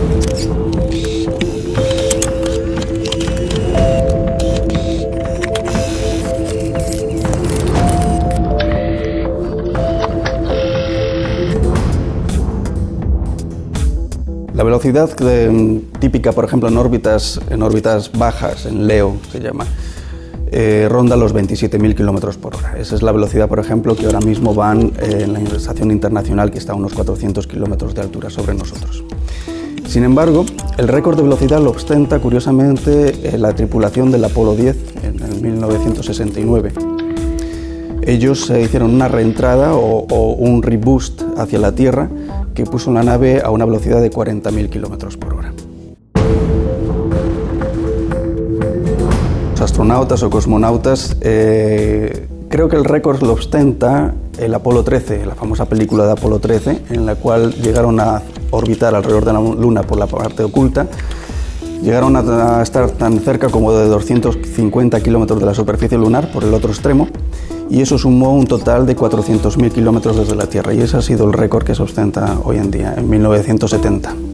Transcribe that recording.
La velocidad típica, por ejemplo, en órbitas bajas, en LEO se llama, ronda los 27.000 km por hora. Esa es la velocidad, por ejemplo, que ahora mismo van en la Estación Internacional, que está a unos 400 km de altura sobre nosotros. Sin embargo, el récord de velocidad lo ostenta, curiosamente, la tripulación del Apolo 10 en 1969. Ellos hicieron una reentrada o un reboost hacia la Tierra que puso la nave a una velocidad de 40.000 km por hora. Los astronautas o cosmonautas, creo que el récord lo ostenta el Apolo 13, la famosa película de Apolo 13, en la cual llegaron a orbitar alrededor de la Luna por la parte oculta. Llegaron a estar tan cerca como de 250 kilómetros de la superficie lunar por el otro extremo, y eso sumó un total de 400.000 kilómetros desde la Tierra, y ese ha sido el récord que se ostenta hoy en día, en 1970.